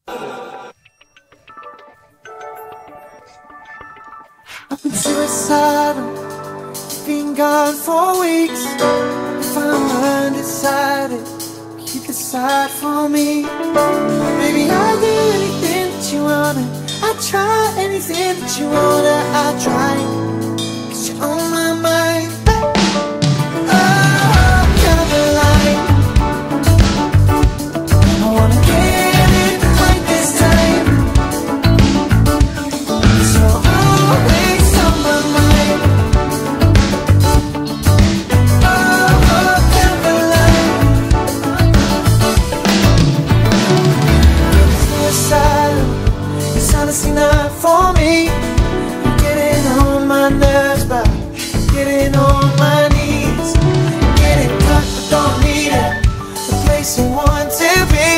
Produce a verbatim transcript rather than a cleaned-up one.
I've been suicidal, been gone for weeks. If I'm undecided, you decide for me. Maybe I'll do anything that you wanna. I'll try anything that you wanna. I'll try, 'cause you're on my mind. Oh, Caroline, I wanna get it right this time, 'cause you're always on my mind. Oh, Caroline, suicidal, it's honestly not for me. I'm getting on my nerves, but getting on my knees. Getting cut, but don't need it. The place you want to be.